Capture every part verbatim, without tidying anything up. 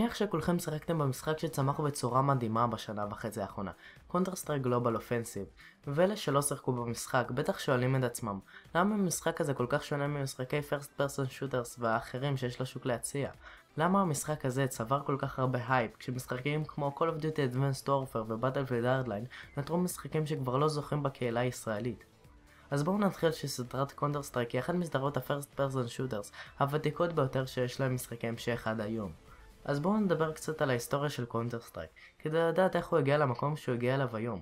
מניח שכולכם שיחקתם במשחק שצמח בצורה מדהימה בשנה וחצי האחרונה, Counter-Strike Global Offensive, ואלה שלא שיחקו במשחק בטח שואלים את עצמם, למה המשחק הזה כל כך שונה ממשחקי First Person Shooters והאחרים שיש לשוק להציע? למה המשחק הזה צבר כל כך הרבה הייפ, כשמשחקים כמו Call of Duty Advanced Warfare ו-Battlefield Hardline נותרו משחקים שכבר לא זוכים בקהילה הישראלית? אז בואו נתחיל שסדרת Counter-Strike היא אחת מסדרות ה-First Person Shooters הוותיקות ביותר שיש להם משחקי המשך עד היום. אז בואו נדבר קצת על ההיסטוריה של Counter-Strike, כדי לדעת איך הוא הגיע למקום שהוא הגיע אליו היום.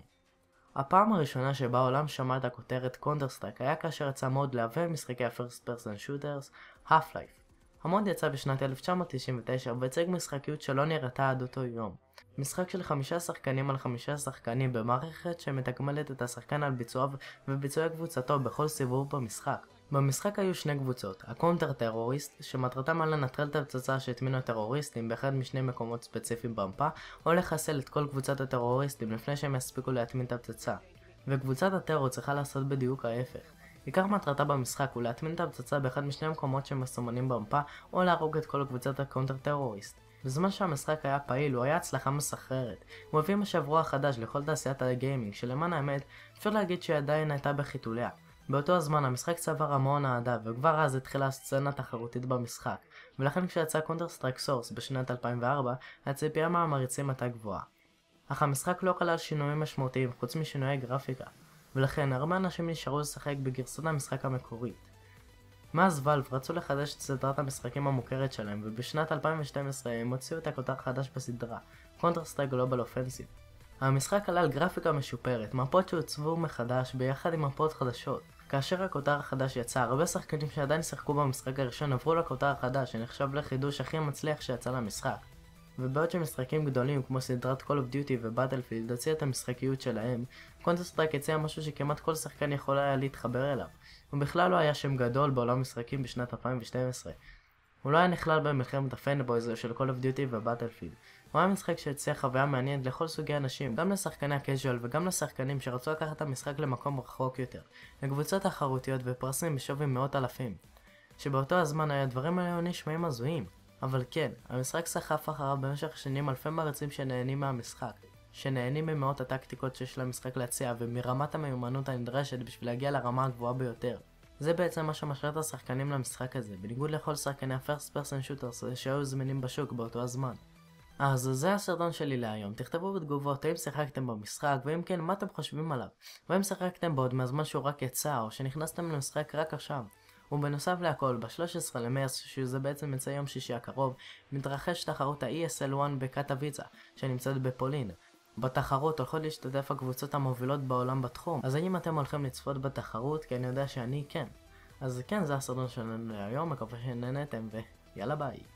הפעם הראשונה שבה העולם שמע את הכותרת Counter-Strike היה כאשר יצא מוד להווה משחקי ה-First Person Shooters, Half-Life. המוד יצא בשנת אלף תשע מאות תשעים ותשע והציג משחקיות שלא נראתה עד אותו יום. משחק של חמישה שחקנים על חמישה שחקנים במערכת שמתגמלת את השחקן על ביצועיו וביצועי קבוצתו בכל סיבוב במשחק. במשחק היו שני קבוצות, הקונטר טרוריסט שמטרתם היה לנטרל את הפצצה שהטמינו הטרוריסטים באחד משני מקומות ספציפיים במפה, או לחסל את כל קבוצת הטרוריסטים לפני שהם יספיקו להטמין את הפצצה. וקבוצת הטרור צריכה לעשות בדיוק ההפך. עיקר מטרתה במשחק הוא להטמין את הפצצה באחד משני מקומות שמסומנים במפה, או להרוג את כל קבוצת הקונטר טרוריסט. בזמן שהמשחק היה פעיל הוא היה הצלחה מסחררת. הוא הביא משב רוח חדש לכל תעשיית הגיימינג, שלמען האמת אפשר להגיד שהיא עדיין הייתה בחיתוליה. באותו הזמן המשחק צבר המון אהדה, וכבר אז התחילה סצנה תחרותית במשחק, ולכן כשיצא Counter-Strike Source בשנת אלפיים וארבע, הציפייה מהמריצים הייתה גבוהה. אך המשחק לא כלל שינויים משמעותיים חוץ משינויי גרפיקה, ולכן הרבה אנשים נשארו לשחק בגרסת המשחק המקורית. מאז ואלב רצו לחדש את סדרת המשחקים המוכרת שלהם, ובשנת אלפיים ושתים עשרה הם הוציאו את הכותר חדש בסדרה, Counter-Strike Global Offensive. המשחק כלל גרפיקה משופרת, מפות שהוצבו מחדש ביחד עם מפות חדשות. כאשר הכותר החדש יצא, הרבה שחקנים שעדיין שיחקו במשחק הראשון עברו לכותר החדש שנחשב לחידוש הכי מצליח שיצא למשחק. ובעוד שמשחקים גדולים כמו סדרת Call of Duty ו-Battlefield הציע את המשחקיות שלהם, Counter-Strike הציע משהו שכמעט כל שחקן יכול היה להתחבר אליו. הוא בכלל לא היה שם גדול בעולם משחקים בשנת אלפיים ושתים עשרה. הוא לא היה נכלל במלחמת הפנבויז של Call of Duty ו-Battlefield. הוא היה משחק שהציע חוויה מעניינת לכל סוגי אנשים, גם לשחקני הקז'ואל וגם לשחקנים שרצו לקחת את המשחק למקום רחוק יותר, לקבוצות תחרותיות ופרסים בשווי מאות אלפים. שבאותו הזמן היה דברים האלה נשמעים הזויים. אבל כן, המשחק סחף אחריו במשך שנים אלפי מריצים שנהנים מהמשחק, שנהנים ממאות הטקטיקות שיש למשחק להציע ומרמת המיומנות הנדרשת בשביל להגיע לרמה הגבוהה ביותר. זה בעצם מה שמשאיר את השחקנים למשחק הזה, בניגוד לכל שחקני ה-First Person Shooters שהיו זמינים בשוק באותו הזמן. אז זה הסרטון שלי להיום, תכתבו בתגובות האם שיחקתם במשחק, ואם כן מה אתם חושבים עליו, והאם שיחקתם בעוד מהזמן שהוא רק יצא, או שנכנסתם למשחק רק עכשיו. ובנוסף להכל, ב-שלושה עשר למרץ, שזה בעצם יצא יום שישי הקרוב, מתרחש תחרות ה-E S L one בקטוביצה, שנמצאת בפולין. בתחרות הולכות להשתתף הקבוצות המובילות בעולם בתחום, אז האם אתם הולכים לצפות בתחרות? כי אני יודע שאני כן. אז כן, זה הסרטון שלנו להיום, מקווה שנהנתם ויאללה ביי.